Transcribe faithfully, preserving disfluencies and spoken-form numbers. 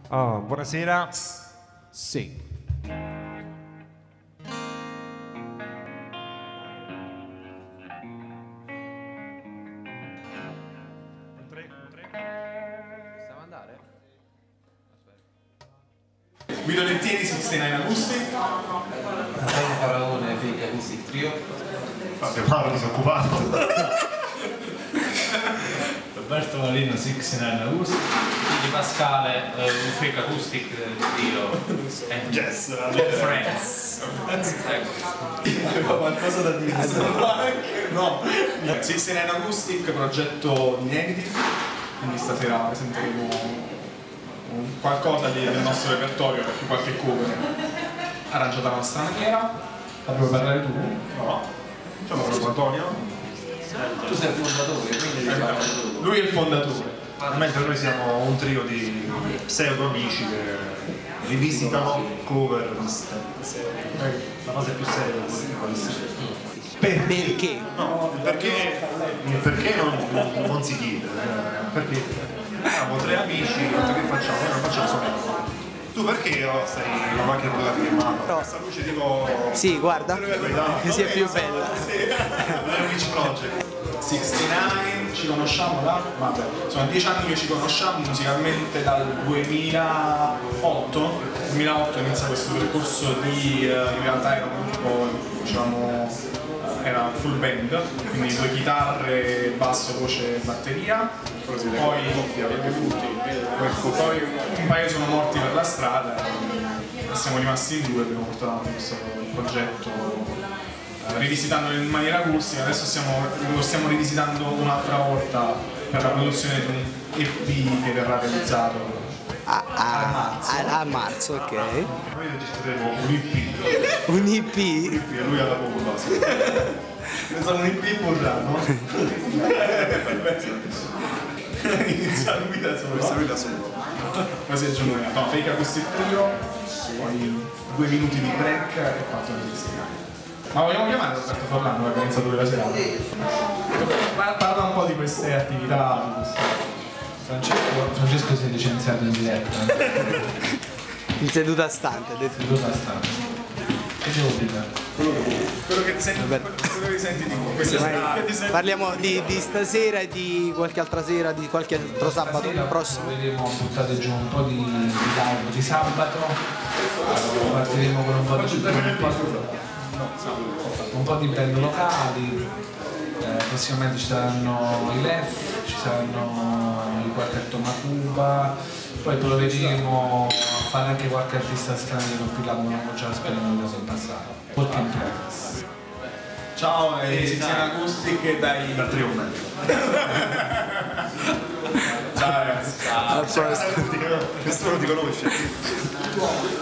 Oh, buonasera. Sì. Guido Lettieri, sessantanove Agusti. Antonio Faraone, Fake Acoustic Trio. Fabio Paolo, disoccupato. Roberto Marino, sessantanove Agusti. Di Pascale, uh, un Fake Acoustic Trio. And Yes, Friends. Avevo qualcosa da dire. No, sessantanove Acoustic, progetto inediti. Quindi stasera presenteremo qualcosa di, del nostro repertorio, più qualche cover arrangiata alla nostra maniera. La vuoi parlare tu? No. Ciao Antonio. Tu sei il fondatore, quindi devi parlare tu. Lui è il fondatore. Mentre noi siamo un trio di pseudo amici che rivisitano cover viste. La fase più seria. Per perché? No, perché, perché non, non, non si chiede. Perché siamo tre amici, che facciamo? Noi non facciamo solo. Tu perché oh, stai la macchina fotografica in mano? No. Questa luce tipo. Sì, guarda, che sia più bella. Beach Project. sessantanove, ci conosciamo da? Vabbè, sono dieci anni che ci conosciamo musicalmente dal duemilaotto. duemilaotto inizia questo percorso di, in realtà era un po', diciamo, era full band, quindi due chitarre, basso, voce, batteria. Poi, ecco, poi un paio sono morti per la strada e siamo rimasti in due, abbiamo portato questo progetto eh, rivisitandolo in maniera acustica. Adesso stiamo, lo stiamo rivisitando un'altra volta per la produzione di un E P che verrà realizzato A, a, a marzo. a, a marzo, ok. Noi registreremo un E P. Un E P? E lui alla bomba. Ne sono un E P Burrano. Inizia lui da solo. Inizia lui da solo. Poi si aggiunge no, Fake Acoustic Trio, poi due minuti di break e quattro minuti di sera. Ma vogliamo chiamare Roberto Forlano, l'organizzatore della serata? Parla un po' di queste attività. Di queste... Francesco, Francesco si è licenziato in diretta. In seduta stante, ha detto. Seduta stanza. Che devo dire? Quello che ti senti, quello che senti di questa serata. Parliamo di, di stasera e di qualche altra sera, di qualche altro sabato Stasera prossimo. Vedremo buttate giù un po' di, di live di sabato. Partiremo con un po' di, un po' di band locali. Eh, prossimamente ci saranno i Lef, ci saranno il quartetto Macuba, poi proveremo a fare anche qualche artista straniero più là come abbiamo già sperimentato in passato. Work in progress. Ciao, è Sessantanove Acoustic dai Da trio meglio. Ciao ragazzi. Al prossimo. Nessuno ti conosce.